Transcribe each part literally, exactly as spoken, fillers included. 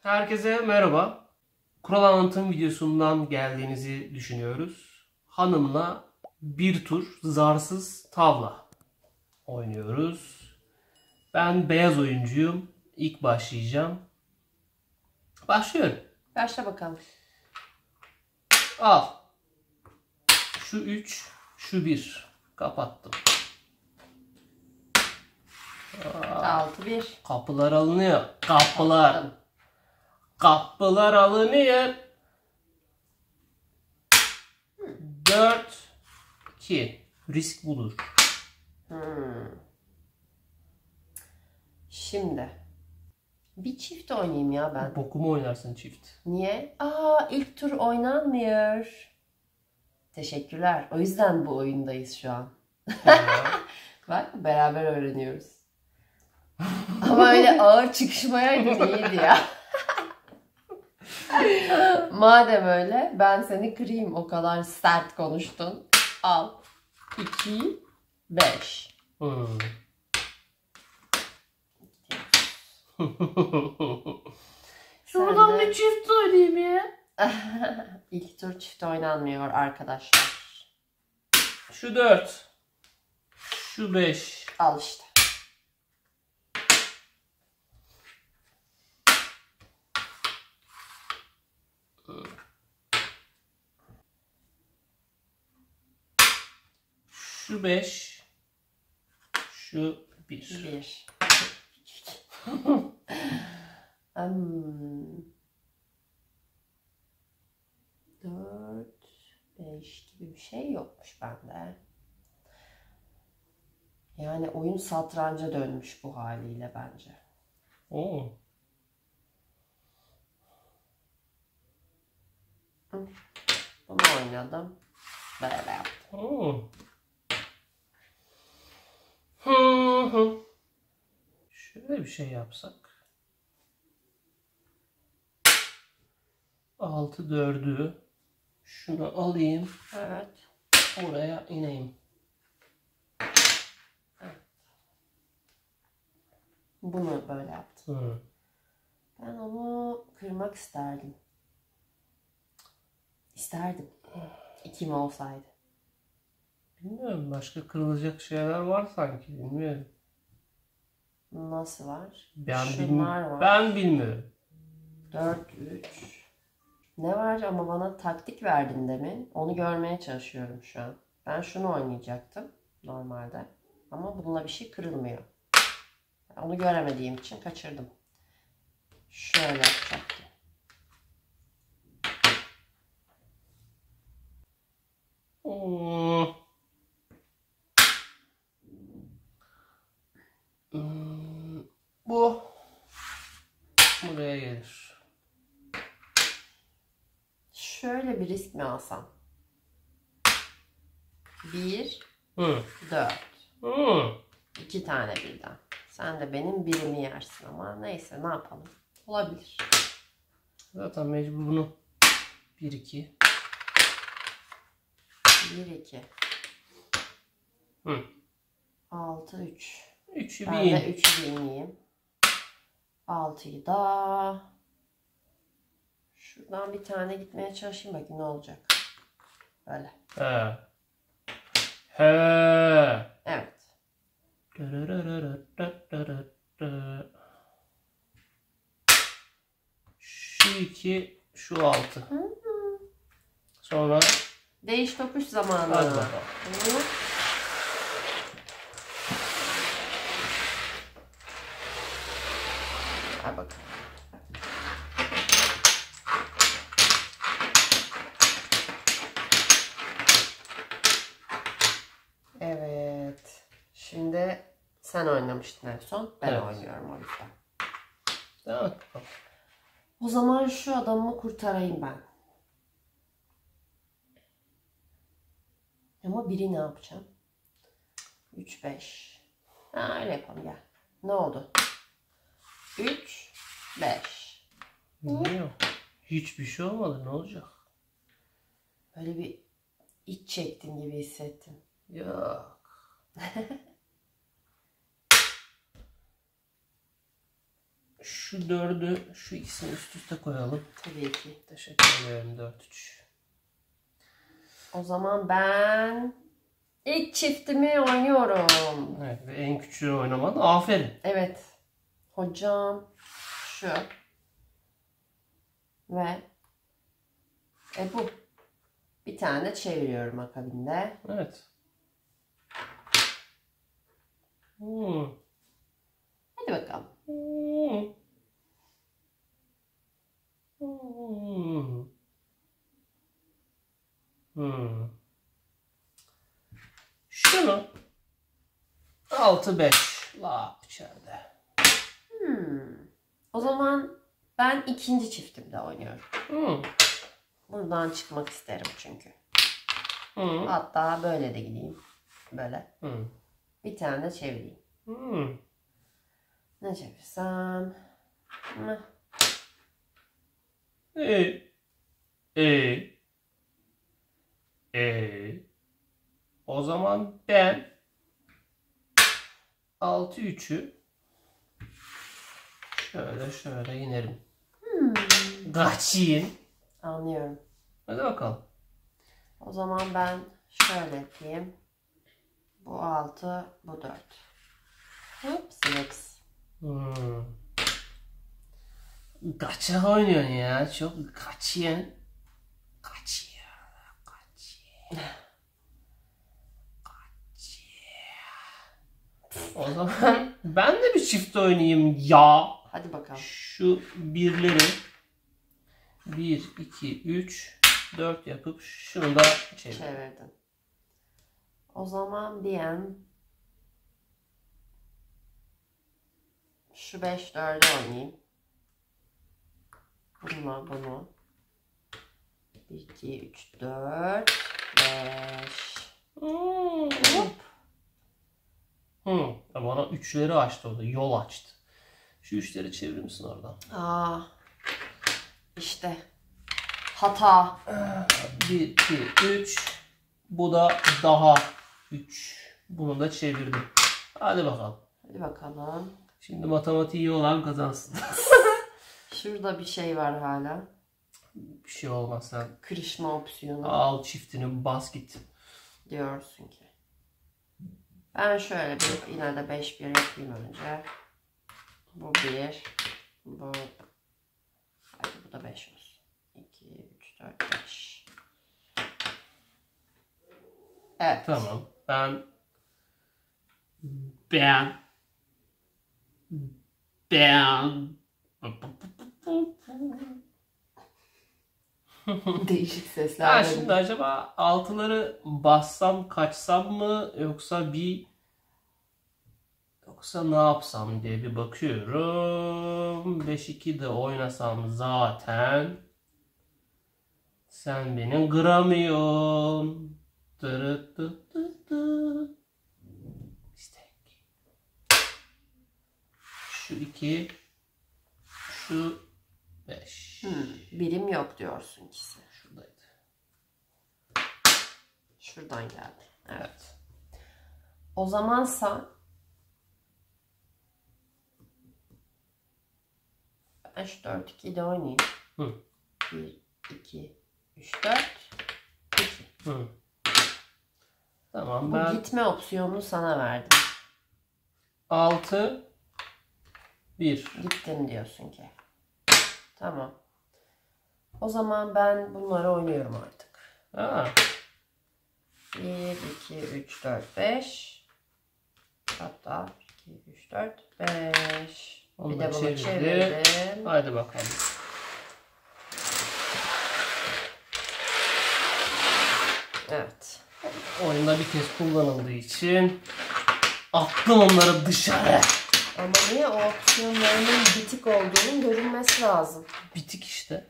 Herkese merhaba. Kural anlatım videosundan geldiğinizi düşünüyoruz. Hanımla bir tur zarsız tavla oynuyoruz. Ben beyaz oyuncuyum. İlk başlayacağım. Başlıyorum. Başla bakalım. Al. Şu üç, şu bir. Kapattım. altı bir. Kapılar alınıyor. Kapılar. Kapattım. Kapılar alınıyor. dört iki. Risk budur. Hmm. Şimdi bir çift oynayayım ya ben. Bokumu oynarsın çift. Niye? Aa, ilk tur oynanmıyor. Teşekkürler. O yüzden bu oyundayız şu an. Bak beraber öğreniyoruz. Ama öyle ağır çıkışmayaydı değildi ya. Madem öyle ben seni kırayım, o kadar sert konuştun. Al. iki beş. Hmm. Şuradan Sen de- bir çift oynayayım ya. İlk tur çift oynanmıyor arkadaşlar. Şu dört. Şu beş. Al işte. Şu beş. Şu bir. Bir. Hmm. Dört, beş gibi bir şey yokmuş bende. Yani oyun satranca dönmüş bu haliyle bence. Oo. Bunu oynadım. Böyle yaptım. Oo. Hı hı. Şöyle bir şey yapsak. Altı dördü. Şunu alayım. Evet. Buraya ineyim. Bunu böyle yaptım. Hı. Ben onu kırmak isterdim. İsterdim. İkim olsaydı. Bilmiyorum. Başka kırılacak şeyler var sanki. Bilmiyorum. Nasıl var? Ben, Şunlar bilmi- var. ben bilmiyorum. dört, üç. Ne var ama bana taktik verdin demin. Onu görmeye çalışıyorum şu an. Ben şunu oynayacaktım normalde. Ama bununla bir şey kırılmıyor. Onu göremediğim için kaçırdım. Şöyle yapacaktım. Hmm. Hmm. Bu buraya gelir. Şöyle bir risk mi alsam? bir, Hı. dört. Hı. iki tane birden. Sen de benim birimi yersin ama neyse, ne yapalım. Olabilir. Zaten mecbur bunu bir iki. bir, iki. Hı. altı, üç. üçü Ben de bin. üçü binleyeyim. altıyı da şuradan bir tane gitmeye çalışayım, bakayım ne olacak. Böyle. He. He. Evet. Şu iki, şu altı. Sonra Değiş tokuş zamanı. hadi bakalım. Hı. Hadi bakalım. Evet. Şimdi sen oynamıştın en son. Ben Evet. oynuyorum o yüzden. Devam et bakalım. O zaman şu adamı kurtarayım ben. Ama biri ne yapacağım? üç, beş. Ha, öyle yapalım, gel. Ne oldu? üç, beş. Niye yok? Hiçbir şey olmadı. Ne olacak? Böyle bir iç çektin gibi hissettim. Yok. şu dördü, şu ikisini üst üste koyalım. Tabii ki. Teşekkür ederim. dört üç. O zaman ben ilk çiftimi oynuyorum. Evet, ve en küçüğü oynaman. Aferin. Evet. Hocam şu. Ve e bu. Bir tane de çeviriyorum akabinde. Evet. Hmm. Hadi bakalım. Hmm. Hmm. Hmm. Şunu altı beş la içeride. Hmm. O zaman ben ikinci çiftimde oynuyorum. Hmm. Buradan çıkmak isterim çünkü. Hmm. Hatta böyle de gideyim. Böyle. Hmm. Bir tane de çevireyim. Hmm. Ne çevirsem? Hı. E e e o zaman ben altı üçü şöyle şöyle inerim. Hmm. Kaçayım. Anlıyorum. Hadi bakalım. O zaman ben şöyle yapayım. Bu altı, bu dört. Hop, six. Hmm. Kaça oynuyorsun ya? Çok kaçıyorsun. Kaçıyor. Kaçıyor. Kaçıyor. O zaman ben de bir çift oynayayım ya. Hadi bakalım. Şu birleri bir, iki, üç, dört yapıp şunu da çevir. Çevirdim. O zaman ben şu beş dördü oynayayım. Bununla bunu. bir, iki, üç, dört, beş. Hmm. Hop. Hmm. Bana üçleri açtı orada. Yol açtı. Şu üçleri çevirir misin oradan? Aa, işte hata. bir, iki, üç. Bu da daha üç. Bunu da çevirdim. Hadi bakalım. Hadi bakalım. Şimdi matematiği iyi olan kazansın. Şurada bir şey var hala. Bir şey olmaz, sen Kırışma opsiyonu al çiftini bas git. diyorsun ki. Ben şöyle bir yine de beş bir yapayım önce. Bu bir. Bu. Hadi bu da beş olsun. iki, üç, dört, beş. Evet. Tamam. Ben ben ben Değişik sesler. Ha, böyle. şimdi acaba altıları bassam kaçsam mı yoksa bir yoksa ne yapsam diye bir bakıyorum. beş iki de oynasam zaten sen beni kıramıyorsun. Tırı tı tı tı. İstek. Şu iki, şu beş. Hmm, birim yok diyorsun ikisi. Şuradaydı. Şuradan geldi. Evet. Evet. O zamansa ben şu dört iki ile oynayayım. Hı. bir, iki, üç, dört, iki. Hı. Tamam, Bu ben gitme opsiyonunu sana verdim. altı bir. Gittim diyorsun ki. Tamam. O zaman ben bunları oynuyorum artık. Ha. bir, iki, üç, dört, beş. Hatta iki, üç, dört, beş. Onu Bir da de bunu çevirdim. çevirdim. Haydi bakalım. Evet. Oyunda bir kez kullanıldığı için attım onları dışarı. Ama niye o opsiyonlarının bitik olduğunun görünmesi lazım. Bitik işte.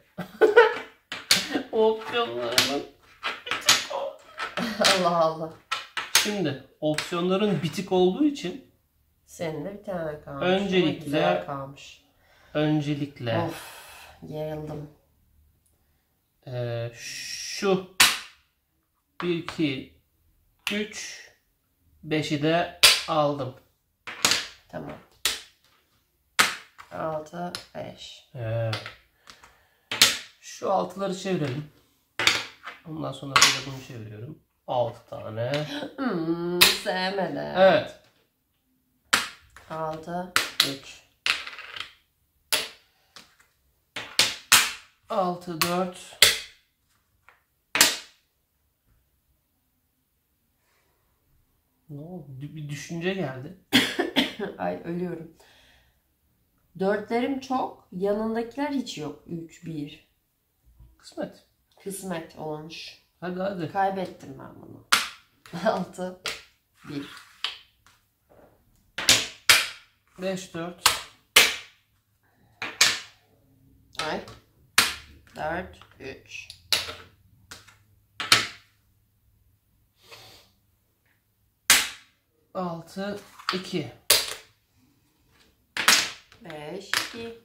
O opsiyonların bitik o. Allah Allah. Şimdi opsiyonların bitik olduğu için Senin de bir tane kalmış. Öncelikle- Ama güzel kalmış. öncelikle Of, gerildim. eee, şu bir, iki, üç, beşi de aldım. Tamam. altı, beş. Ee, şu altıları çevirelim. Ondan sonra böyle bunu çeviriyorum. altı tane. Hmm, sevmedim. Evet. altı, üç. altı, dört. Ne oldu? Bir düşünce geldi. Ay ölüyorum. Dörtlerim çok. Yanındakiler hiç yok. üç, bir. Kısmet. Kısmet olmuş. Hadi hadi. Kaybettim ben bunu. altı, bir. beş, dört. Ay. dört, üç. altı, iki. beş, iki.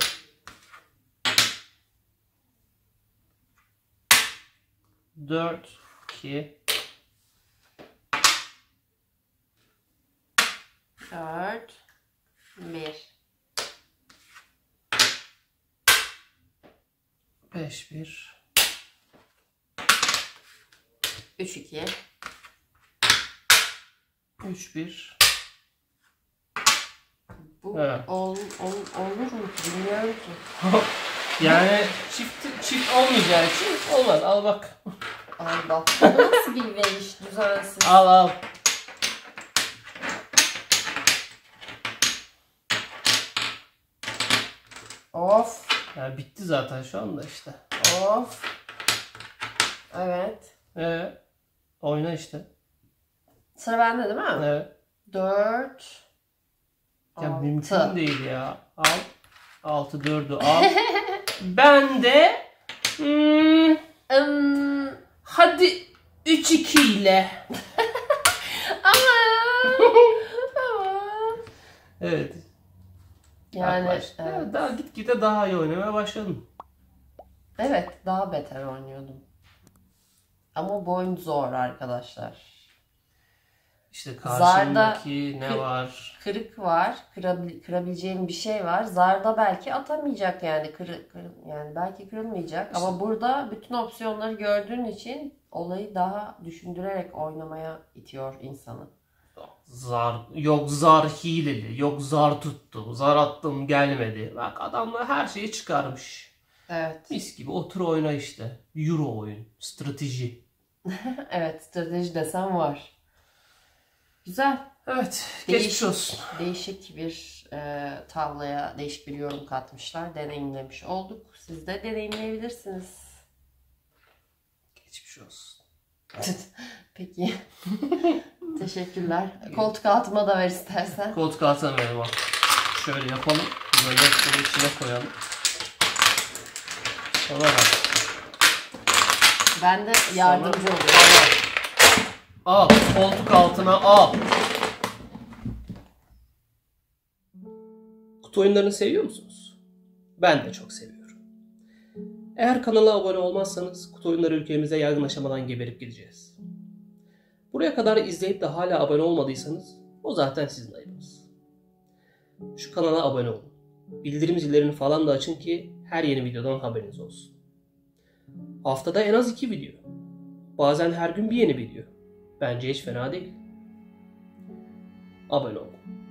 dört, iki. dört, bir. beş, bir. üç, iki. üç, bir. Bu Evet. ol, ol, olur mu ki? Bilmiyorum ki. Yani çift çift olmayacağı için olmaz. Al bak. Allah. Nasıl bir veriş düzensiz. Al al. Of. Ya bitti zaten şu anda işte. Of. Evet. Ee, oyna işte. Sıra bende değil mi? Evet. dört. Ya altı. mümkün değil ya. Al. altı, dördü al. Ben de hmm, Hmm, hadi üç, iki ile. ama. ama. Evet. Yani Yaklaştı. evet. Daha gitgide daha iyi oynamaya başladım. Evet, daha beter oynuyordum. Ama bu oyun zor arkadaşlar. İşte karşımdaki Zarda ne kır- var? Kırık var, kırabil, kırabileceğim bir şey var. Zarda belki atamayacak yani, kırı, kırı, yani belki kırılmayacak. Ama burada bütün opsiyonları gördüğün için olayı daha düşündürerek oynamaya itiyor insanı. Zar, yok zar hileli, yok zar tuttu, zar attım gelmedi. Bak adamlar her şeyi çıkarmış. Evet. Mis gibi otur oyna işte. Euro oyun, strateji. Evet, strateji desem var. Güzel. Evet, Değişik, geçmiş olsun. Değişik bir e, tavlaya değişik bir yorum katmışlar. Deneyimlemiş olduk. Siz de deneyimleyebilirsiniz. Geçmiş olsun. Peki. Teşekkürler. Koltuk altıma da ver istersen. Koltuk altına verelim bak. Şöyle yapalım. Böyle şöyle içine koyalım. Sonra bak. Ben de yardımcı oluyorum. Al. Koltuk altına al. Kutu oyunlarını seviyor musunuz? Ben de çok seviyorum. Eğer kanala abone olmazsanız kutu oyunları ülkemize yaygın aşamadan geberip gideceğiz. Buraya kadar izleyip de hala abone olmadıysanız o zaten sizin ayıbınız. Şu kanala abone olun. Bildirim zillerini falan da açın ki her yeni videodan haberiniz olsun. Haftada en az iki video. Bazen her gün bir yeni video. Bence hiç fena değil. Abone olun.